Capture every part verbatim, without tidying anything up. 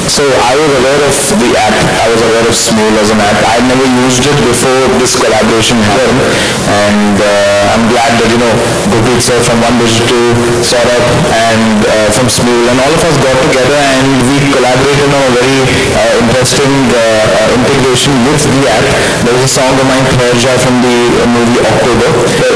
So I was aware of the app. I was aware of Smule as an app. I never used it before this collaboration happened, and uh, I'm glad that you know Gurpreet sir from One Digital, Saurabh, and uh, from Smule, and all of us got together and we collaborated on a very uh, interesting uh, uh, integration with the app. There was a song of mine, Khairja, from the uh, movie October,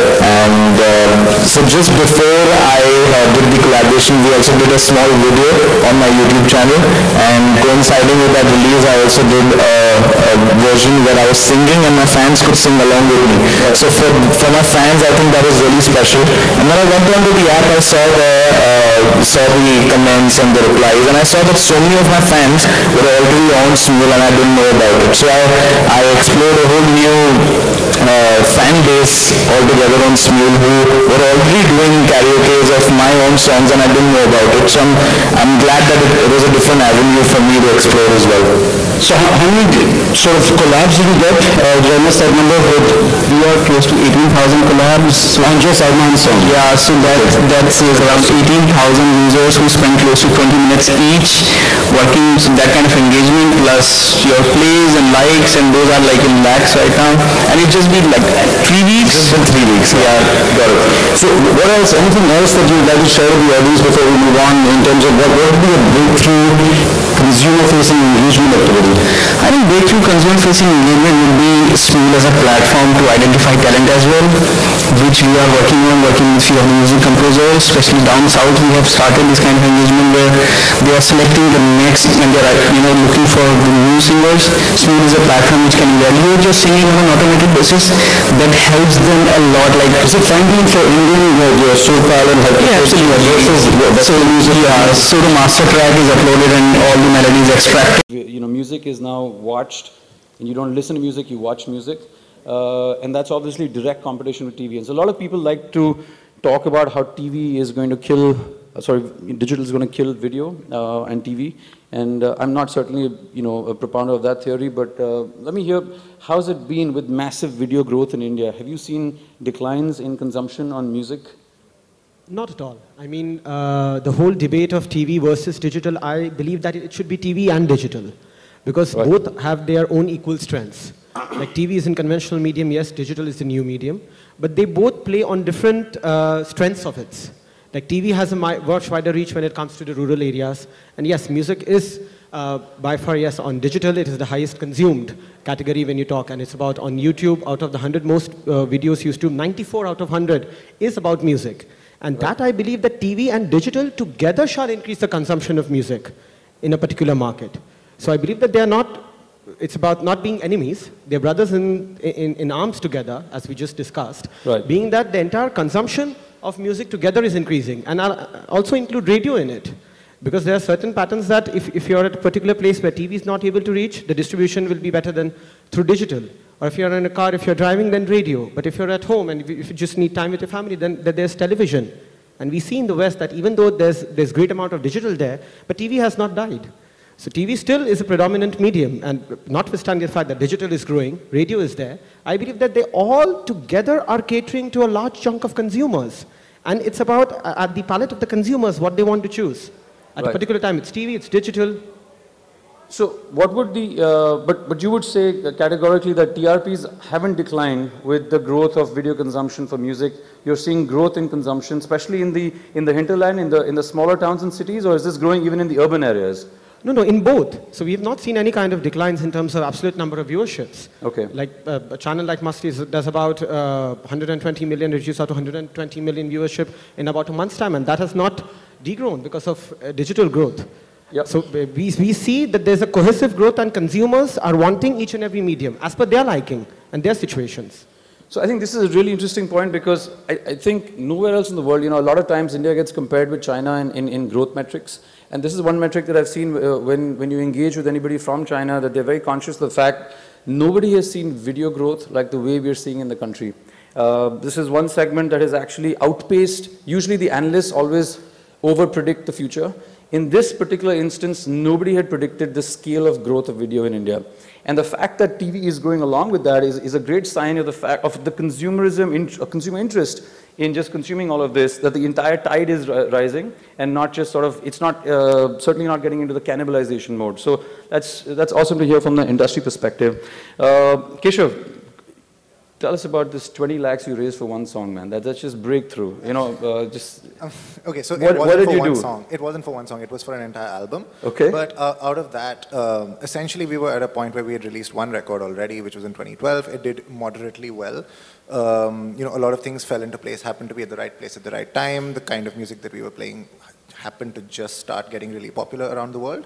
and um, so just before I uh, did the collaboration, we also did a small video on my YouTube channel, and coinciding with that release, I also did a, a version where I was singing and my fans could sing along with me. So for, for my fans, I think that was really special. And when I went onto the app, I saw the, uh, saw the comments and the replies, and I saw that so many of my fans were already on Smule and I didn't know about it. So I, I explored a whole new uh, fan base altogether on Smule who were already doing karaoke of my own songs and I didn't know about it. So I'm, I'm glad that it, it was a different avenue for me to explore as well. So how, how many sort of collabs did you get? Uh, Jonas, I remember with, we are close to eighteen thousand collabs so on just Arman song. Yeah, so that, that says around eighteen thousand users who spend close to twenty minutes each working, so that kind of engagement plus your plays and likes, and those are like in lakhs right now. And it's just been like three weeks? Just been three weeks. Yeah, got it. So what else, anything else that you'd like to share with the audience before we move on in terms of what, what would be a breakthrough consumer-facing engagement activity? I think breakthrough consumer-facing engagement would be Smule as a platform to identify talent as well, which we are working on, working with a few of the music composers, especially down south. We have started this kind of engagement where they are selecting the next and they are you know looking for the new singers. Smule is a platform which can evaluate your singing on an automated basis that helps them a lot. Like, is it finding for Indian your, your soul-pal and help? Yeah, absolutely. So, yeah, so the master track is uploaded and all the melodies extracted. You know, music is now watched, and you don't listen to music, you watch music. Uh, and that's obviously direct competition with T V. And so a lot of people like to talk about how T V is going to kill, uh, sorry, digital is going to kill video uh, and T V. And uh, I'm not certainly, you know, a propoundor of that theory, but uh, let me hear, how's it been with massive video growth in India? Have you seen declines in consumption on music? Not at all. I mean, uh, the whole debate of T V versus digital, I believe that it should be T V and digital, because right. both have their own equal strengths. Like T V is in conventional medium, yes, digital is the new medium, but they both play on different uh, strengths of it. Like T V has a much wider reach when it comes to the rural areas, and yes, music is uh, by far, yes, on digital, it is the highest consumed category when you talk, and it's about on YouTube, out of the one hundred most uh, videos used to, ninety-four out of one hundred is about music. And right. that I believe that T V and digital together shall increase the consumption of music in a particular market. So I believe that they are not, it's about not being enemies, they're brothers in, in, in arms together, as we just discussed, right. being that the entire consumption of music together is increasing. And I'll also include radio in it, because there are certain patterns that if, if you're at a particular place where T V is not able to reach, the distribution will be better than through digital. Or if you're in a car, if you're driving, then radio. But if you're at home and if you, if you just need time with your family, then, then there's television. And we see in the West that even though there's, there's great amount of digital there, but T V has not died. So T V still is a predominant medium, and notwithstanding the fact that digital is growing, radio is there, I believe that they all together are catering to a large chunk of consumers. And it's about, uh, at the palette of the consumers, what they want to choose. At right. a particular time, it's T V, it's digital. So what would the, uh, but, but you would say categorically that T R Ps haven't declined with the growth of video consumption for music. You're seeing growth in consumption, especially in the, in the hinterland, in the, in the smaller towns and cities, or is this growing even in the urban areas? No, no, in both. So we have not seen any kind of declines in terms of absolute number of viewerships. Okay. Like uh, a channel like Musty does about uh, one hundred twenty million, reduced out to one hundred twenty million viewership in about a month's time, and that has not degrown because of uh, digital growth. Yep. So we, we see that there's a cohesive growth and consumers are wanting each and every medium as per their liking and their situations. So I think this is a really interesting point, because I, I think nowhere else in the world, you know, a lot of times India gets compared with China in, in, in growth metrics. And this is one metric that I've seen uh, when, when you engage with anybody from China, that they're very conscious of the fact nobody has seen video growth like the way we're seeing in the country. Uh, this is one segment that has actually outpaced, usually the analysts always over-predict the future. In this particular instance, nobody had predicted the scale of growth of video in India. And the fact that T V is going along with that is, is a great sign of the fact of the consumerism, in, uh, consumer interest in just consuming all of this, that the entire tide is ri rising and not just sort of, it's not, uh, certainly not getting into the cannibalization mode. So that's, that's awesome to hear from the industry perspective. Uh, Keshav, tell us about this twenty lakhs you raised for one song, man. That, that's just breakthrough. You know, uh, just... Um, okay, so what, it wasn't what did for you one do? song. It wasn't for one song. It was for an entire album. Okay. But uh, out of that, um, essentially we were at a point where we had released one record already, which was in twenty twelve. It did moderately well. Um, you know, a lot of things fell into place, happened to be at the right place at the right time. The kind of music that we were playing happened to just start getting really popular around the world.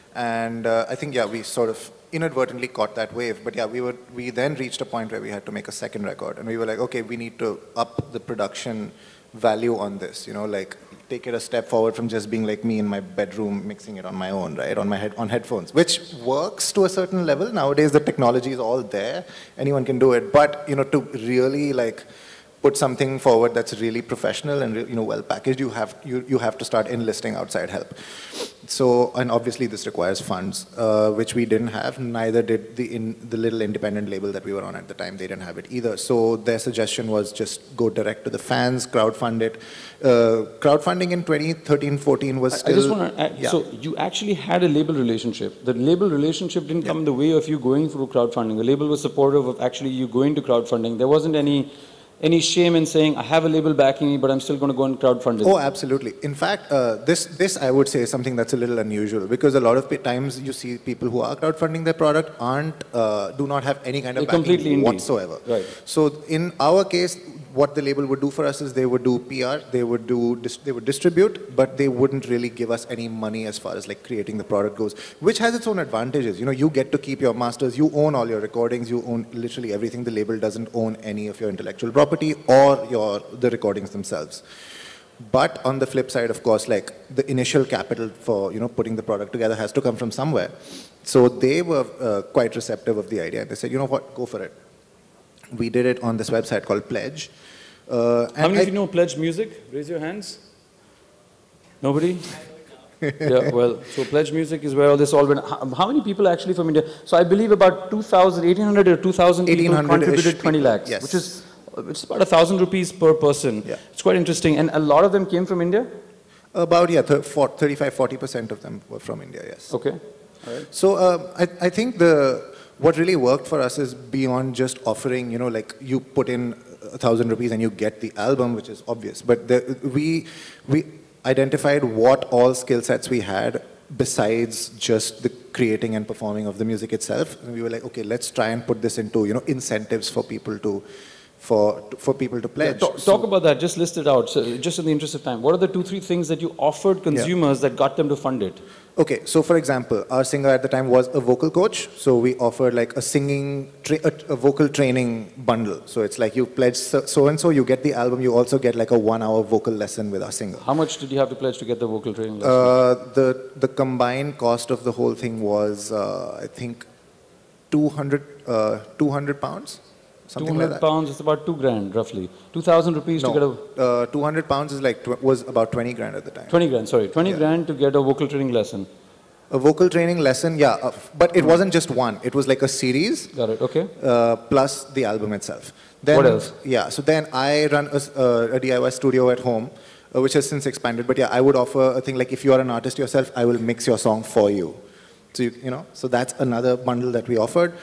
And uh, I think, yeah, we sort of inadvertently caught that wave. But yeah, we were we then reached a point where we had to make a second record. And we were like, okay, we need to up the production value on this, you know, like take it a step forward from just being like me in my bedroom mixing it on my own, right, on my head, on headphones, which works to a certain level. Nowadays, the technology is all there. Anyone can do it. But, you know, to really like put something forward that's really professional and, you know, well packaged, you have, you, you have to start enlisting outside help. So, and obviously this requires funds, uh, which we didn't have. Neither did the, in, the little independent label that we were on at the time. They didn't have it either. So their suggestion was just go direct to the fans, crowdfund it. Uh, crowdfunding in twenty thirteen fourteen was still... I just want to add, yeah. so you actually had a label relationship. The label relationship didn't yeah. come in the way of you going through crowdfunding. The label was supportive of actually you going to crowdfunding. There wasn't any... any shame in saying, I have a label backing me, but I'm still going to go and crowdfund it? Oh, absolutely. In fact, uh, this, this I would say is something that's a little unusual because a lot of times you see people who are crowdfunding their product aren't, uh, do not have any kind of They're backing completely whatsoever. Right. So in our case, what the label would do for us is they would do P R, they would do, they would distribute, but they wouldn't really give us any money as far as like creating the product goes, which has its own advantages. You know, you get to keep your masters, you own all your recordings, you own literally everything. The label doesn't own any of your intellectual property or your the recordings themselves. But on the flip side, of course, like the initial capital for, you know, putting the product together has to come from somewhere. So they were uh, quite receptive of the idea. They said, you know what, go for it. We did it on this website called Pledge. Uh, How many I, of you know Pledge Music? Raise your hands. Nobody? Yeah, well, so Pledge Music is where all this all went. How, how many people actually from India? So I believe about two thousand, eighteen hundred or two thousand people contributed twenty lakhs, yes. which is which is about a thousand rupees per person. Yeah. It's quite interesting. And a lot of them came from India? About, yeah, thirty-five, forty percent of them were from India, yes. Okay. All right. So uh, I, I think the what really worked for us is beyond just offering, you know, like you put in a thousand rupees and you get the album, which is obvious. But the, we, we identified what all skill sets we had besides just the creating and performing of the music itself. And we were like, okay, let's try and put this into, you know, incentives for people to, for, for people to pledge. Yeah, talk, so, talk about that, just list it out, so just in the interest of time. What are the two, three things that you offered consumers yeah. that got them to fund it? Okay, so for example, our singer at the time was a vocal coach. So we offered like a singing, tra a, a vocal training bundle. So it's like you pledge so-and-so, you get the album, you also get like a one hour vocal lesson with our singer. How much did you have to pledge to get the vocal training lesson? Uh, the, the combined cost of the whole thing was, uh, I think, two hundred, uh, two hundred pounds. Something two hundred like that. pounds is about two grand, roughly. two thousand rupees no, to get a... Uh, two hundred pounds is like, tw was about twenty grand at the time. twenty grand, sorry. twenty yeah. grand to get a vocal training lesson. A vocal training lesson, yeah. Uh, but it wasn't just one. It was like a series. Got it, okay. Uh, plus the album itself. Then, what else? Yeah, so then I run a, uh, a D I Y studio at home, uh, which has since expanded. But yeah, I would offer a thing like if you are an artist yourself, I will mix your song for you. So, you, you know, so that's another bundle that we offered.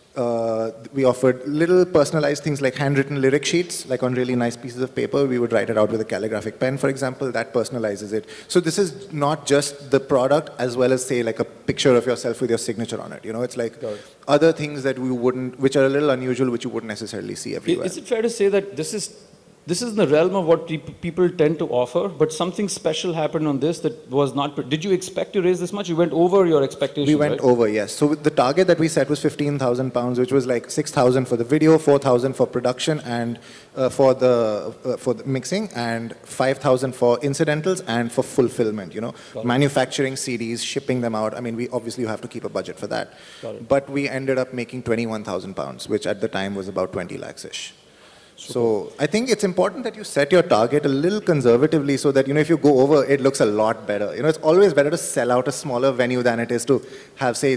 Uh, we offered little personalized things like handwritten lyric sheets, like on really nice pieces of paper. We would write it out with a calligraphic pen, for example. That personalizes it. So this is not just the product as well as, say, like a picture of yourself with your signature on it. You know, it's like it. other things that we wouldn't, which are a little unusual, which you wouldn't necessarily see everywhere. Is it fair to say that this is This is in the realm of what people tend to offer, but something special happened on this that was not... Did you expect to raise this much? You went over your expectations, We went right? over, yes. So the target that we set was fifteen thousand pounds, which was like six thousand for the video, four thousand for production and uh, for, the, uh, for the mixing, and five thousand for incidentals and for fulfillment, you know. Manufacturing C Ds, shipping them out. I mean, we obviously you have to keep a budget for that. But we ended up making twenty-one thousand pounds, which at the time was about twenty lakhs-ish. So I think it's important that you set your target a little conservatively so that, you know, if you go over, it looks a lot better. You know, it's always better to sell out a smaller venue than it is to have, say,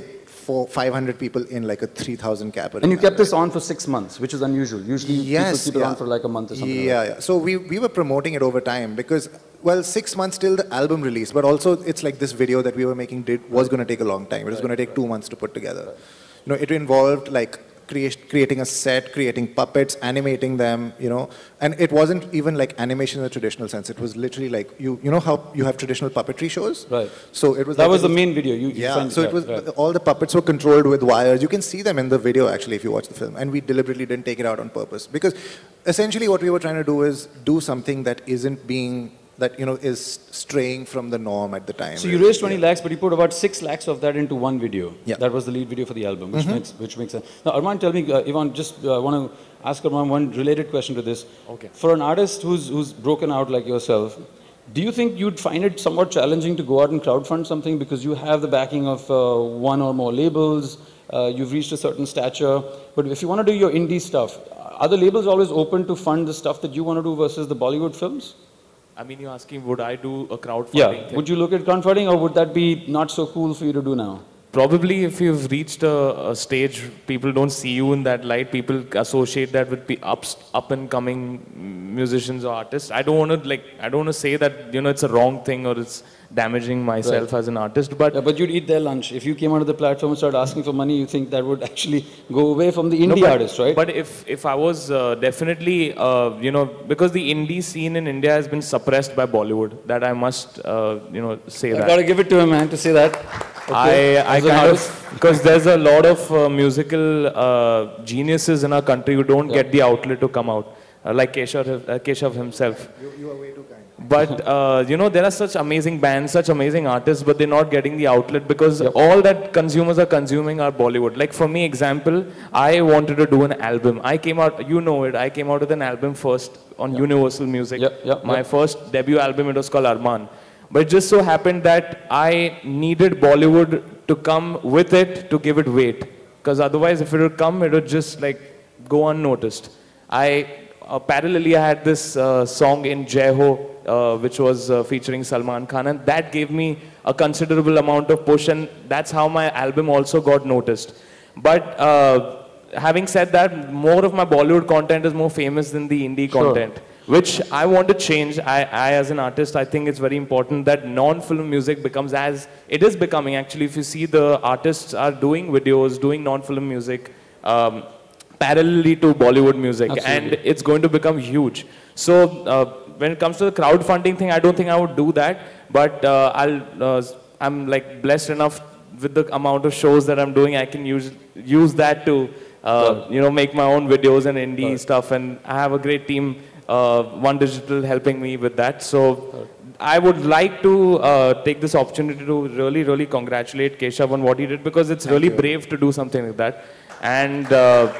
four, five hundred people in like a three thousand cap arena. And you kept this right? on for six months, which is unusual. Usually Yes, people keep yeah. it on for like a month or something. Yeah, like yeah. So we, we were promoting it over time because, well, six months till the album release, but also it's like this video that we were making did was going to take a long time. It was right, going to take right. two months to put together. Right. You know, it involved like create, creating a set, creating puppets, animating them, you know, and it wasn't even like animation in the traditional sense. It was literally like, you you know how you have traditional puppetry shows? Right. So it was That like was it the main video. You, you yeah, find, so yeah, it was, right. all the puppets were controlled with wires. You can see them in the video actually if you watch the film. And we deliberately didn't take it out on purpose. Because essentially what we were trying to do is do something that isn't being, that you know is straying from the norm at the time. So you raised twenty lakhs, but you put about six lakhs of that into one video. Yeah. That was the lead video for the album, which Mm-hmm. makes which makes sense. Now, Arman, tell me, uh, Ivan, just uh, want to ask Arman one related question to this. Okay. For an artist who's who's broken out like yourself, do you think you'd find it somewhat challenging to go out and crowdfund something because you have the backing of uh, one or more labels, uh, you've reached a certain stature, but if you want to do your indie stuff, are the labels always open to fund the stuff that you want to do versus the Bollywood films? I mean, you're asking, would I do a crowdfunding Yeah. thing? Would you look at crowdfunding, or would that be not so cool for you to do now? Probably if you've reached a, a stage, people don't see you in that light. People associate that with the up, up and coming musicians or artists. I don't want to like, I don't want to say that, you know, it's a wrong thing or it's damaging myself Right. as an artist, but Yeah, but you'd eat their lunch. If you came onto the platform and started asking for money, you think that would actually go away from the No, indie but, artist, right? But if, if I was uh, definitely, uh, you know, because the indie scene in India has been suppressed by Bollywood, that I must, uh, you know, say I that. gotta give it to him, man, to say that. Okay. I, I As an kind artist. of, because there's a lot of uh, musical uh, geniuses in our country who don't Yeah. get the outlet to come out, uh, like Keshav, uh, Keshav himself. You, you are way too kind. But, uh, you know, there are such amazing bands, such amazing artists, but they're not getting the outlet because Yep. all that consumers are consuming are Bollywood. Like for me, example, I wanted to do an album. I came out, you know it, I came out with an album first on Yep. Universal Music. Yep, yep, My yep. first debut album, it was called Arman. But it just so happened that I needed Bollywood to come with it to give it weight. Because otherwise, if it would come, it would just like go unnoticed. I, uh, parallelly, I had this uh, song in Jai Ho, uh, which was uh, featuring Salman Khan, and that gave me a considerable amount of push, and that's how my album also got noticed. But uh, having said that, more of my Bollywood content is more famous than the indie Sure. content. Which I want to change. I, I, as an artist, I think it's very important that non-film music becomes as, it is becoming actually, if you see the artists are doing videos, doing non-film music, um, parallelly to Bollywood music, Absolutely. and it's going to become huge. So uh, when it comes to the crowdfunding thing, I don't think I would do that, but uh, I'll, uh, I'm like blessed enough with the amount of shows that I'm doing, I can use, use that to, uh, you know, make my own videos and indie stuff, and I have a great team. Uh, One Digital helping me with that. So I would like to uh, take this opportunity to really, really congratulate Keshav on what he did, because it's really brave to do something like that. And, uh,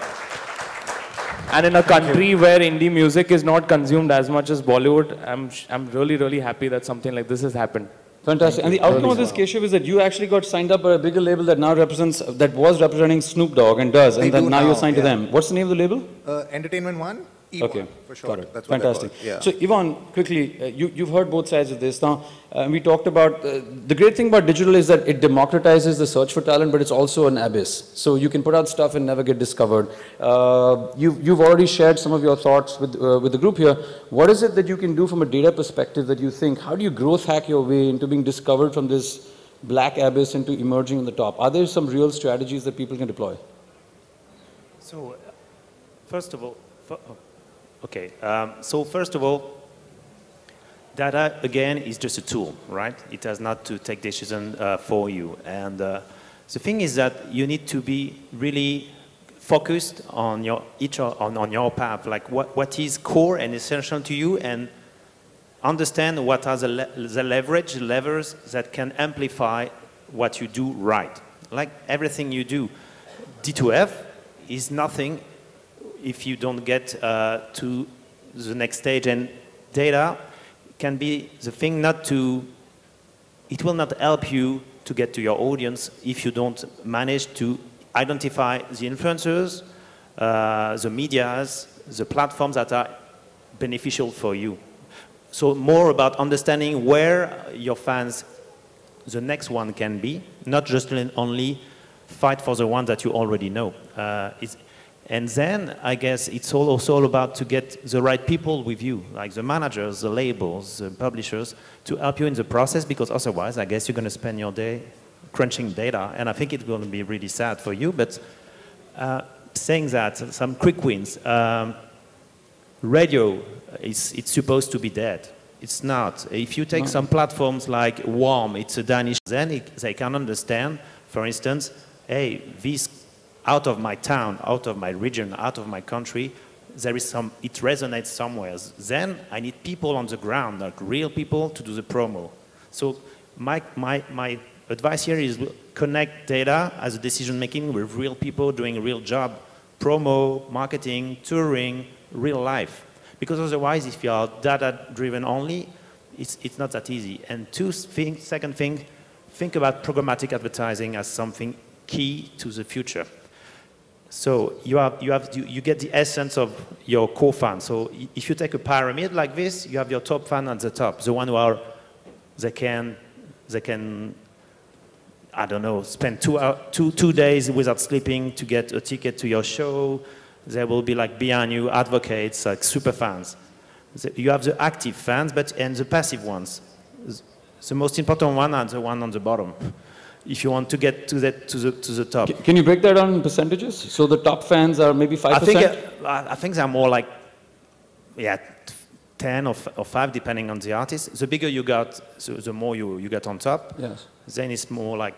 and in a country where indie music is not consumed as much as Bollywood, I'm, I'm really, really happy that something like this has happened. Fantastic. And the outcome of this, Keshav, is that you actually got signed up by a bigger label that now represents, that was representing Snoop Dogg and does, and They then do now, you're now, signed to yeah. them. What's the name of the label? Uh, Entertainment One? E one, Okay, for sure. got it. That's what Fantastic. Yeah. So, Yvonne, quickly, uh, you, you've heard both sides of this. Now, uh, we talked about, uh, the great thing about digital is that it democratizes the search for talent, but it's also an abyss. So you can put out stuff and never get discovered. Uh, you've, you've already shared some of your thoughts with, uh, with the group here. What is it that you can do from a data perspective that you think, how do you growth hack your way into being discovered from this black abyss into emerging on the top? Are there some real strategies that people can deploy? So, first of all, for, oh, okay. Um, so first of all, data again is just a tool, right? It has not to take decision uh, for you. And uh, the thing is that you need to be really focused on your each on, on your path, like what, what is core and essential to you, and understand what are the, le the leverage levers that can amplify what you do right. Like everything you do, D two F is nothing if you don't get uh, to the next stage, and data can be the thing not to, it will not help you to get to your audience if you don't manage to identify the influencers, uh, the medias, the platforms that are beneficial for you. So more about understanding where your fans, the next one can be, not just only fight for the one that you already know. Uh, it's, and then I guess it's all also all about to get the right people with you, like the managers, the labels, the publishers, to help you in the process, because otherwise I guess you're going to spend your day crunching data, and I think it's going to be really sad for you. But uh, saying that, some quick wins. Um, radio, is, it's supposed to be dead. It's not. If you take no. some platforms like Warm, it's a Danish, then it, they can understand, for instance, hey, this out of my town, out of my region, out of my country, there is some, it resonates somewhere. Then I need people on the ground, like real people, to do the promo. So my, my, my advice here is connect data as a decision making with real people doing a real job, promo, marketing, touring, real life. Because otherwise, if you are data driven only, it's, it's not that easy. And two thing, second thing, think about programmatic advertising as something key to the future. So you, have, you, have, you, you get the essence of your core fan. So if you take a pyramid like this, you have your top fan at the top, the one who are, they can, they can, I don't know, spend two, hour, two, two days without sleeping to get a ticket to your show. They will be like behind you, advocates, like super fans. You have the active fans, but and the passive ones. The most important one are the one on the bottom. If you want to get to that to the to the top. Can you break that down in percentages? So the top fans are maybe five percent. I think uh, I think they're more like yeah, ten or, or five depending on the artist. The bigger you got, so the more you you get on top. Yes. Then it's more like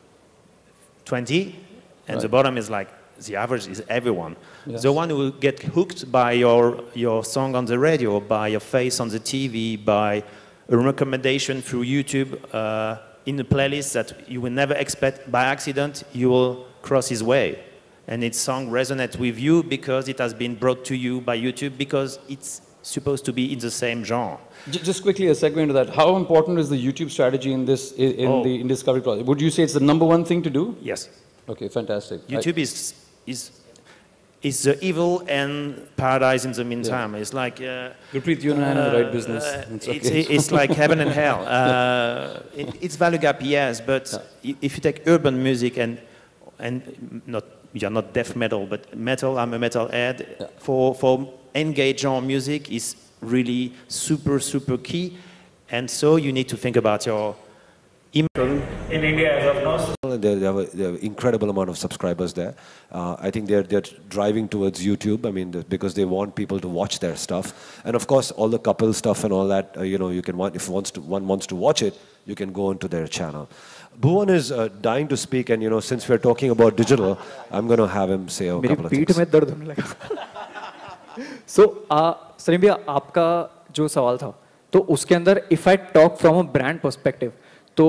twenty, and right. the bottom is like the average is everyone. Yes. The one who will get hooked by your your song on the radio, by your face on the T V, by a recommendation through YouTube. Uh, in a playlist that you will never expect by accident, you will cross his way. And its song resonates with you because it has been brought to you by YouTube, because it's supposed to be in the same genre. Just quickly a segue into that. How important is the YouTube strategy in this in oh. the in discovery process? Would you say it's the number one thing to do? Yes. Okay, fantastic. YouTube I, is is is the evil and paradise in the meantime. Yeah. It's like uh, Gurpreet, you and I know the right business. Uh, it's, it's, okay. it's like heaven and hell. Uh, it, it's value gap, yes, but yeah. if you take urban music and and not you're not death metal, but metal. I'm a metal head. Yeah. For for engage on music is really super super key, and so you need to think about your. In India, as of now, they have an incredible amount of subscribers there. Uh, I think they're they're driving towards YouTube. I mean, because they want people to watch their stuff, and of course, all the couple stuff and all that. Uh, you know, you can want if wants to one wants to watch it, you can go onto their channel. Bhuvan is uh, dying to speak, and you know, since we're talking about digital, I'm going to have him say a couple of things. मेरी पीठ में दर्द होने लगा. So, Salim भैया, आपका जो सवाल था, तो उसके अंदर if I talk from a brand perspective, तो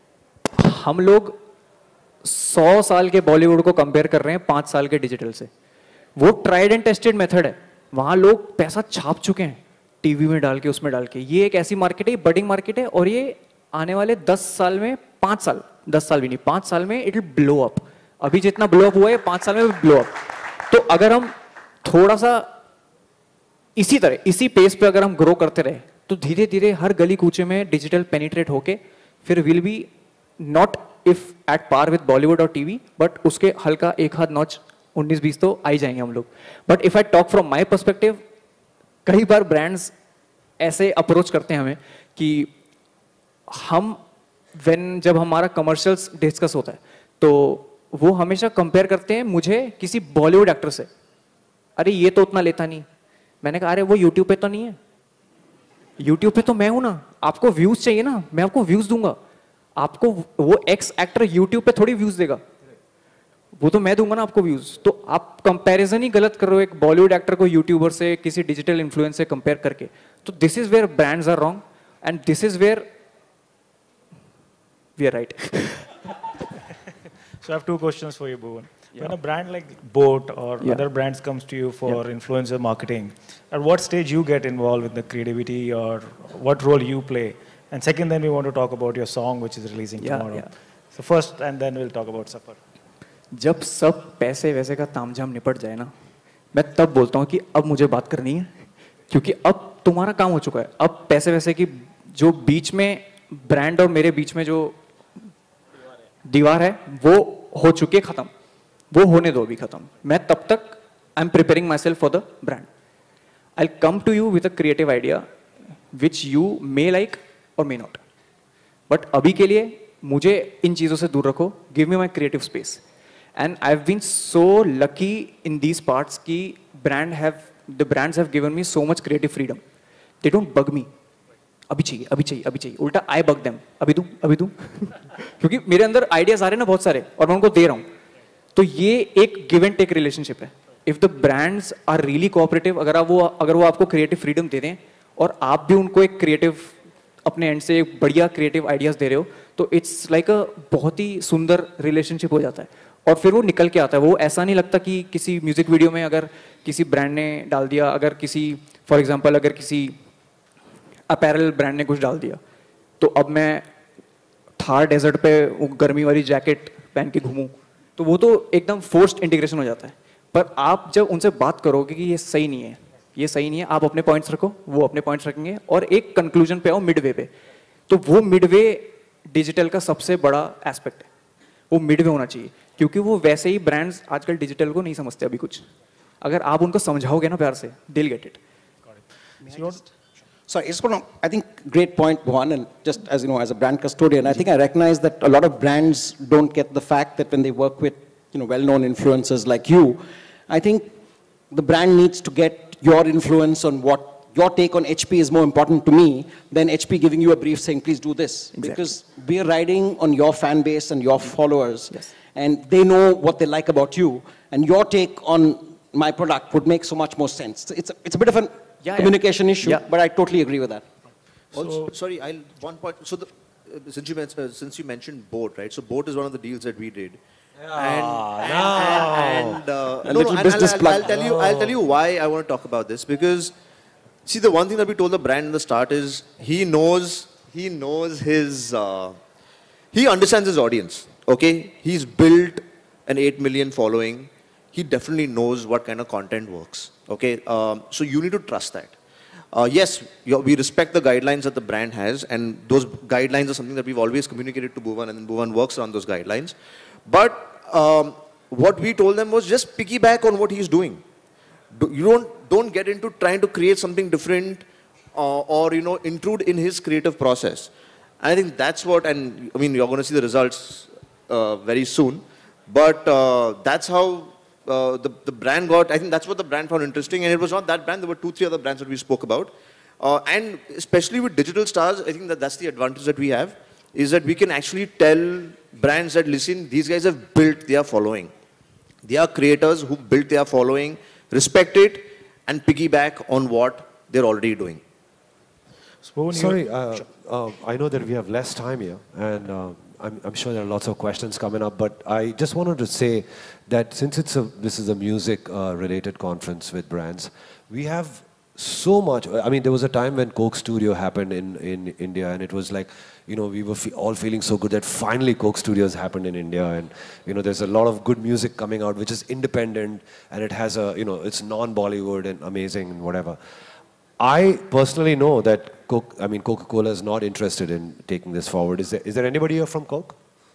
हम लोग सौ साल के बॉलीवुड को कंपेयर कर रहे हैं पाँच साल के डिजिटल से. वो ट्राइड एंड टेस्टेड मेथड है. वहाँ लोग पैसा छाप चुके हैं टीवी में डाल के, उसमें डाल के. ये एक ऐसी मार्केट है, बडिंग मार्केट है, और ये आने वाले दस साल में, पाँच साल, दस साल भी नहीं, पाँच साल में इट विल ब्लो अप. अभी जितना ब्लो अप हुआ है, पाँच साल में ब्लो अप. तो अगर हम थोड़ा सा इसी तरह, इसी पेस पे अगर हम ग्रो करते रहे, तो धीरे धीरे हर गली कूचे में डिजिटल पेनिट्रेट होके फिर will be not if at par with Bollywood और टीवी, बट उसके हल्का एक हाथ नॉच उन्नीस बीस तो आ ही जाएंगे हम लोग. But if I talk from my perspective, कई बार ब्रांड्स ऐसे अप्रोच करते हैं हमें कि हम व्हेन जब हमारा कमर्शियल्स डिस्कस होता है, तो वो हमेशा कंपेयर करते हैं मुझे किसी बॉलीवुड एक्टर से. अरे ये तो उतना लेता नहीं. मैंने कहा अरे वो यूट्यूब पे तो नहीं है. यूट्यूब पे तो मैं हूं ना. आपको व्यूज चाहिए ना, मैं आपको व्यूज दूंगा. आपको वो एक्स एक्टर यूट्यूब पे थोड़ी व्यूज देगा, वो तो मैं दूंगा ना आपको व्यूज. तो आप कंपैरिजन ही गलत कर रहे हो एक बॉलीवुड एक्टर को यूट्यूबर से, किसी डिजिटल इन्फ्लुएंस से कंपेयर करके. तो this is where brands are wrong and this is where we are right. So I have two questions for you, Bhuvan. Yeah. When a brand like Boat or yeah. other brands comes to you for yeah. influencer marketing, at what stage you get involved with the creativity or what role you play? And second, then we want to talk about your song which is releasing yeah, tomorrow. Yeah. So first, and then we'll talk about Safar. जब सब पैसे वैसे का तामझाम निपट जाए ना, मैं तब बोलता हूँ कि अब मुझे बात करनी है, क्योंकि अब तुम्हारा काम हो चुका है. अब पैसे वैसे की जो बीच में ब्रांड और मेरे बीच में जो दीवार है वो हो चुके खत्म, वो होने दो अभी खत्म. मैं तब तक I am preparing myself for the brand. I will come to you with a creative idea which you may like or may not. But अभी के लिए मुझे इन चीज़ों से दूर रखो. Give me my creative space. And I have been so lucky in these parts कि brand have the brands have given me so much creative freedom. They don't bug me. अभी चाहिए, अभी चाहिए, अभी चाहिए. उल्टा आई बग देम. अभी दूं, अभी दूं. क्योंकि मेरे अंदर आइडियाज आ रहे हैं ना बहुत सारे और मैं उनको दे रहा हूँ. तो ये एक गिव एंड टेक रिलेशनशिप है. If the brands are really cooperative, अगर आप वो अगर वो आपको क्रिएटिव फ्रीडम दे दें और आप भी उनको एक क्रिएटिव अपने एंड से एक बढ़िया क्रिएटिव आइडियाज दे रहे हो, तो इट्स लाइक अ बहुत ही सुंदर रिलेशनशिप हो जाता है. और फिर वो निकल के आता है. वो ऐसा नहीं लगता कि किसी म्यूजिक वीडियो में अगर किसी ब्रांड ने डाल दिया, अगर किसी फॉर एग्जांपल अगर किसी अपैरल ब्रांड ने कुछ डाल दिया, तो अब मैं थार डेजर्ट पे वो गर्मी वाली जैकेट पहन के घूमूं, तो वो तो एकदम फोर्स्ड इंटीग्रेशन हो जाता है. पर आप जब उनसे बात करोगे कि ये सही नहीं है, ये सही नहीं है, आप अपने पॉइंट्स रखो, वो अपने पॉइंट्स रखेंगे और एक कंक्लूजन पे आओ मिडवे पे. तो वो मिडवे डिजिटल का सबसे बड़ा एस्पेक्ट है. वो मिडवे होना चाहिए, क्योंकि वो वैसे ही ब्रांड्स आजकल डिजिटल को नहीं समझते अभी कुछ. अगर आप उनको समझाओगे ना प्यार से, दिल get it. Sorry, I just want to, I think great point, Bhuvan, and just as you know, as a brand custodian, I think I recognize that a lot of brands don't get the fact that when they work with, you know, well-known influencers like you, I think the brand needs to get your influence on what, your take on H P is more important to me than H P giving you a brief saying, please do this. Exactly. Because we are riding on your fan base and your followers, yes. And they know what they like about you, and your take on my product would make so much more sense. It's a, it's a bit of an Yeah, communication yeah. issue, yeah. But I totally agree with that. Also, so, sorry, I'll one point. So, the, uh, since you mentioned, uh, since you mentioned boat, right? So, boat is one of the deals that we did. Yeah, and no. and, and, uh, a no, little no, business I'll, plug. I'll, I'll tell you. Oh. I'll tell you why I want to talk about this, because see, the one thing that we told the brand in the start is he knows he knows his uh, he understands his audience. Okay, he's built an eight million following. He definitely knows what kind of content works. Okay, um, so you need to trust that. Uh, yes, we respect the guidelines that the brand has, and those guidelines are something that we've always communicated to Bhuvan, and then Bhuvan works on those guidelines. But um, what we told them was just piggyback on what he's doing. Do, you don't don't get into trying to create something different uh, or you know intrude in his creative process. I think that's what, and I mean you're going to see the results uh, very soon. But uh, that's how. Uh, the, the brand got, I think that's what the brand found interesting, and it was not that brand, there were two, three other brands that we spoke about. Uh, and especially with digital stars, I think that that's the advantage that we have, is that we can actually tell brands that, listen, these guys have built their following. They are creators who built their following, respect it, and piggyback on what they're already doing. Sorry, uh, uh, I know that we have less time here, and uh, I'm, I'm sure there are lots of questions coming up, but I just wanted to say that since it's a, this is a music-related uh, conference with brands, we have so much. I mean, there was a time when Coke Studio happened in, in India, and it was like, you know, we were fe all feeling so good that finally Coke Studios happened in India, and, you know, there's a lot of good music coming out, which is independent, and it has a, you know, it's non-Bollywood and amazing and whatever. I personally know that Coke, I mean, Coca-Cola is not interested in taking this forward. Is there, is there anybody here from Coke?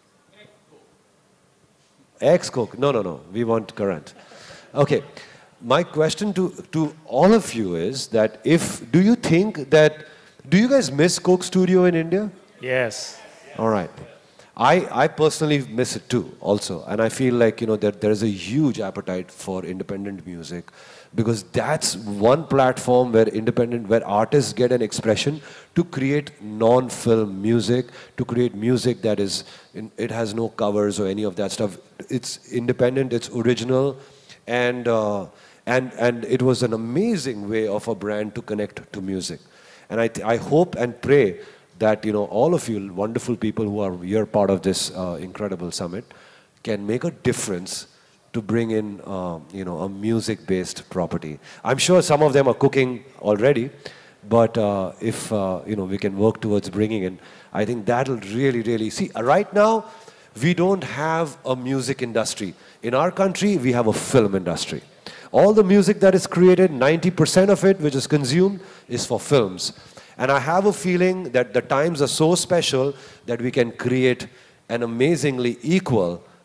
Ex-Coke. No, no, no. We want current. Okay. My question to, to all of you is that if, do you think that, do you guys miss Coke Studio in India? Yes. All right. I, I personally miss it too, also. And I feel like, you know, that there is a huge appetite for independent music, because that's one platform where independent, where artists get an expression to create non-film music, to create music that is, in, it has no covers or any of that stuff. It's independent, it's original, and, uh, and, and it was an amazing way of a brand to connect to music. And I, I hope and pray that, you know, all of you wonderful people who are here part of this uh, incredible summit can make a difference to bring in, uh, you know, a music-based property. I'm sure some of them are cooking already, but uh, if, uh, you know, we can work towards bringing in, I think that'll really, really, see, right now, we don't have a music industry. In our country, we have a film industry. All the music that is created, ninety percent of it, which is consumed, is for films. And I have a feeling that the times are so special that we can create an amazingly equal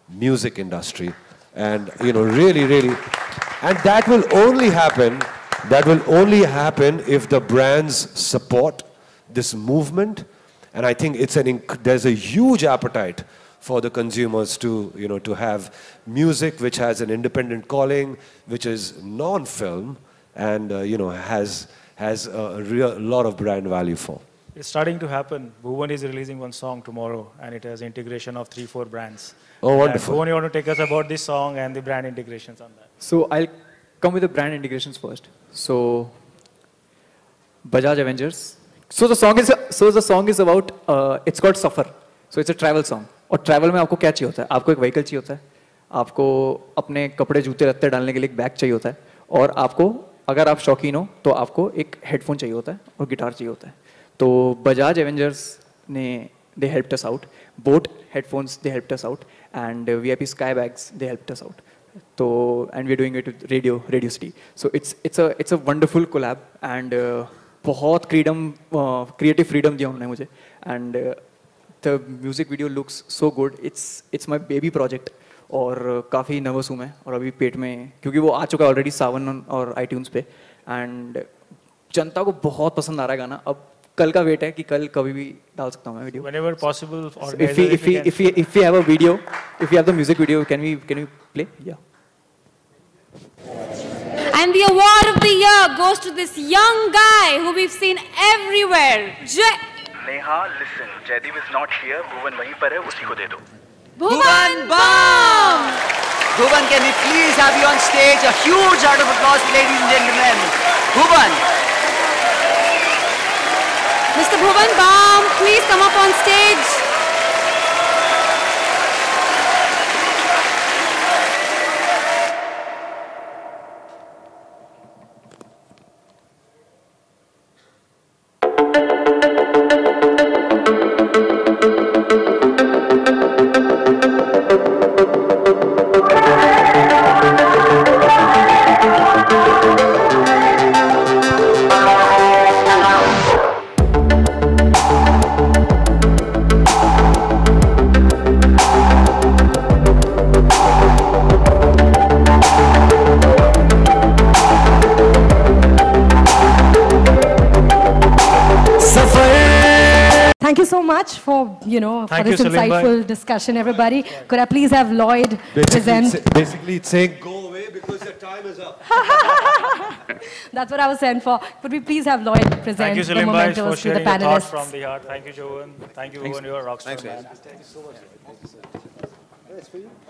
music industry. And, you know, really, really, and that will only happen, that will only happen if the brands support this movement. And I think it's an inc there's a huge appetite for the consumers to, you know, to have music which has an independent calling, which is non-film, and, uh, you know, has, has a real lot of brand value for. It's starting to happen. Bhuvan is releasing one song tomorrow, and it has integration of three, four brands. Oh, wonderful. Bhuvan, you want to take us about this song and the brand integrations on that? So I'll come with the brand integrations first. So Bajaj Avengers. So the song is so the song is about uh, it's called Suffer. So it's a travel song. और travel में आपको क्या चाहिए होता है? आपको एक vehicle चाहिए होता है. आपको अपने कपड़े जूते रत्ते डालने के लिए एक बैग चाहिए होता है. और आपको अगर आप शौकीन हो तो आपको एक हेडफोन चाहिए होता है और गिटार चाहिए होता है. तो Bajaj Avengers ने they helped us out. Boat headphones they helped us out, and uh, V I P Sky bags they helped us out. So and we're doing it with Radio Radio City. So it's it's a it's a wonderful collab, and uh, बहुत freedom uh, creative freedom दिया उन्होंने मुझे, and uh, the music video looks so good. It's it's my baby project. और uh, काफ़ी nervous हूँ मैं, और अभी पेट में, क्योंकि वो आ चुका है ऑलरेडी सावन और iTunes पे, and जनता को बहुत पसंद आ रहा है गाना. अब कल का वेट है कि कल कभी भी डाल सकता हूँ मैं video. Whenever possible. So if we if we if we if we have a video, if we have the music video, can we can we play? Yeah. And the award of the year goes to this young guy who we've seen everywhere. Jay. Neha, listen. Jaideep is not here. Bhuvan वहीं पर है. उसी को दे दो. Bhuvan Bam. Bhuvan, can we please have you on stage? A huge round of applause, ladies and gentlemen. Bhuvan. Mister Bhuvan Bam, please come up on stage. Thank you so much for, you know, Thank for this you, Suleman. insightful discussion, everybody. Could I please have Lloyd Basically, present? it's, basically it's saying, go away because your time is up. That's what I was sent for. Could we please have Lloyd present Thank you, the Suleman, for mementos to the sharing your thoughts panelists? from the heart. Thank you, Jovan. Thank you, Bhuvan. You're a rock star, Thanks, man. guys. Thank you so much. Thank you, sir. It's for you.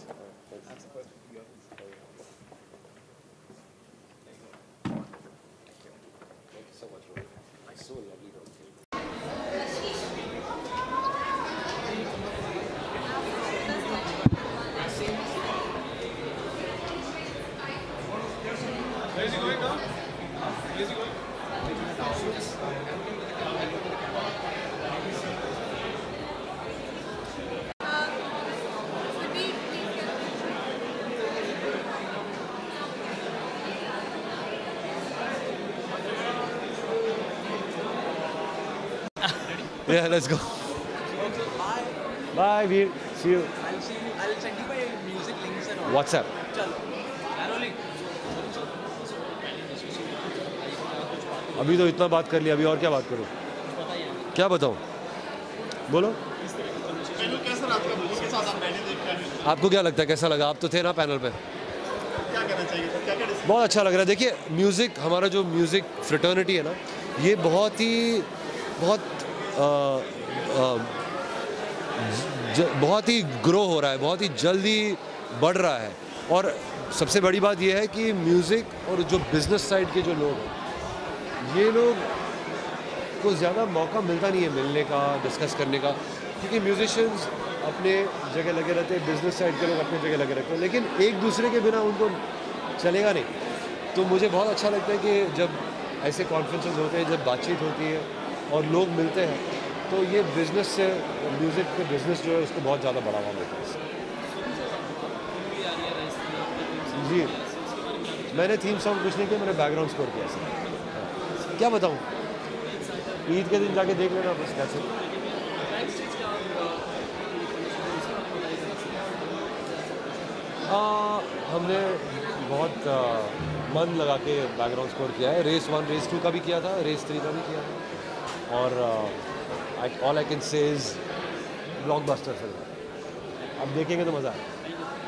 Yeah, let's go. Bye, Veer. See you. I'll see you. I'll send you my music links and all. WhatsApp. अभी तो इतना बात कर लिया, अभी और क्या बात करूं? क्या बताऊं? बोलो. आपको क्या लगता है कैसा लगा? आप तो थे ना पैनल पे. क्या कहना चाहिए? क्या क्या बहुत अच्छा लग रहा है. देखिए म्यूजिक, हमारा जो म्यूजिक फ्रेटर्निटी है ना, ये बहुत ही बहुत आ, आ, ज, बहुत ही ग्रो हो रहा है, बहुत ही जल्दी बढ़ रहा है. और सबसे बड़ी बात ये है कि म्यूजिक और जो बिजनेस साइड के जो लोग हैं, ये लोग को ज़्यादा मौका मिलता नहीं है मिलने का, डिस्कस करने का, क्योंकि म्यूजिशियंस अपने जगह लगे रहते हैं, बिजनेस साइड के लोग अपने जगह लगे रहते हैं, लेकिन एक दूसरे के बिना उनको चलेगा नहीं. तो मुझे बहुत अच्छा लगता है कि जब ऐसे कॉन्फ्रेंसेस होते हैं, जब बातचीत होती है और लोग मिलते हैं, तो ये बिजनेस से म्यूज़िक के बिजनेस जो है उसको बहुत ज़्यादा बढ़ावा मिलता है. जी, मैंने थीम सॉन्ग कुछ नहीं किया, मैंने बैकग्राउंड स्कोर किया. क्या बताऊँ, ईद के दिन जाके देख लेना बस कैसे. हमने बहुत uh, मन लगा के बैकग्राउंड स्कोर किया है. रेस वन, रेस टू का भी किया था, रेस थ्री का भी किया था. और all I can say is blockbuster film. अब देखेंगे तो मज़ा आएगा.